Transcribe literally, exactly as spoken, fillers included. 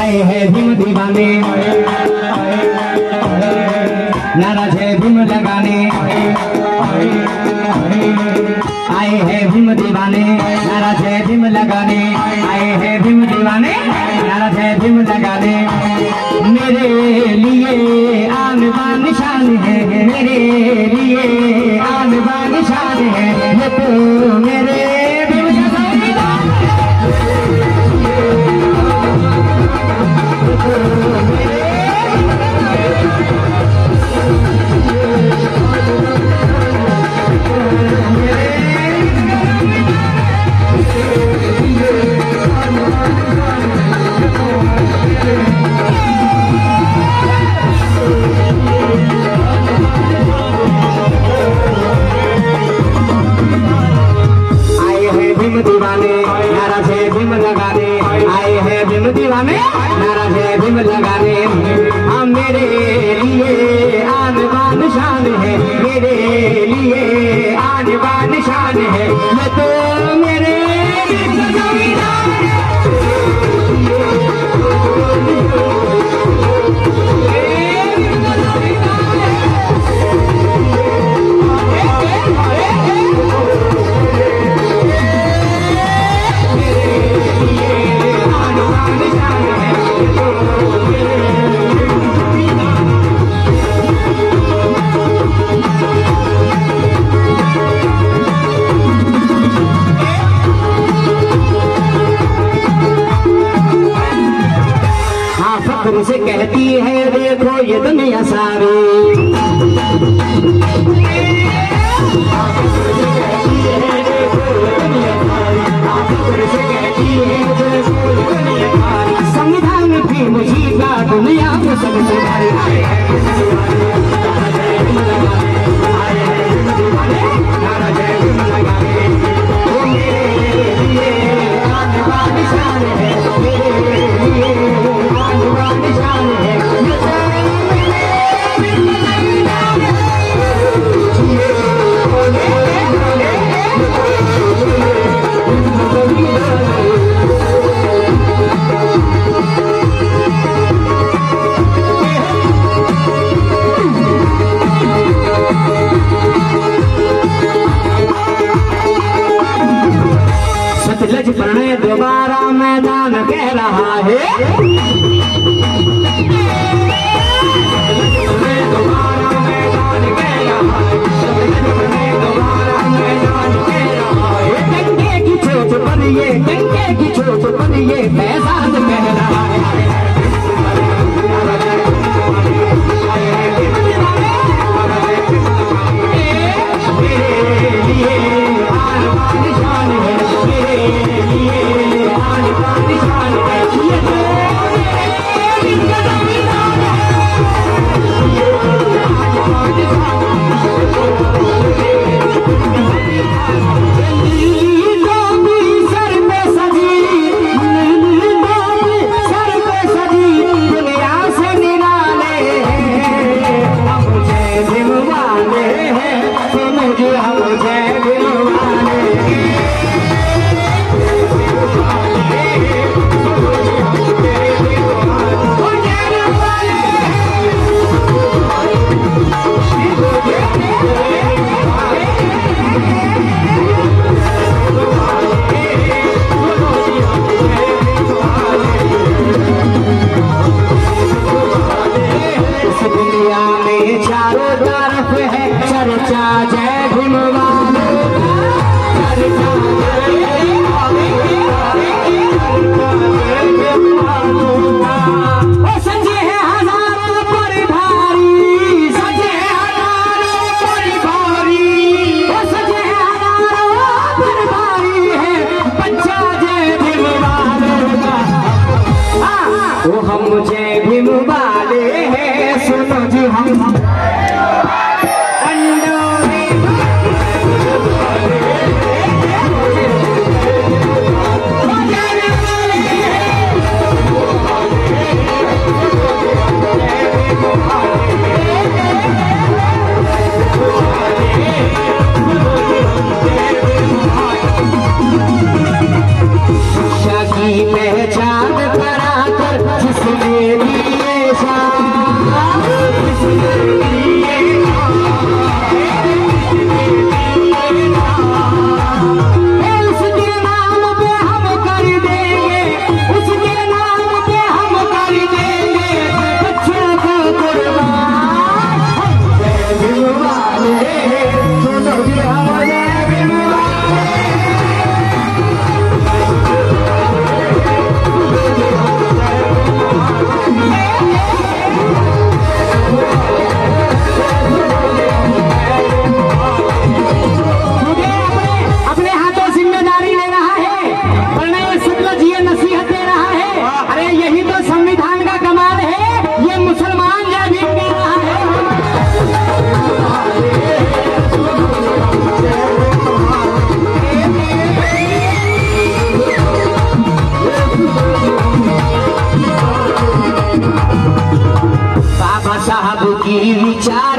आए हैं भीम दीवाने, नाराज है भीम लगाने। आए हैं भीम दीवाने, नाराज है भीम लगाने। आए हैं भीम दीवाने, नाराज है भीम लगाने। मेरे लिए आन बान शान है, मेरे लिए आन बान शान है। ये तो मेरे भीम का संविधान है। दीवाने, नाराज है भीम लगाने। आए हैं भीम दीवाने, नाराज है भीम लगाने। हम मेरे लिए आन बान शान है, मेरे लिए आन बान शान है। ये तो मेरे संविधान है। से कहती है देखो ये दुनिया सारी, संविधान भी मुझी का दुनिया में सबसे भारी। सतलज प्रणय दोबारा मैदान कह रहा है। दोबारा मैदान कह रहा है, दोबारा मैदान कह रहा है। डंके की चोट पर ये, डंके की चोट पर ये फैजाद कह रहा है। वो हम जय भीम वाले हैं, सुनो जी हम शिक्षा की पहचान कराकर जिस चार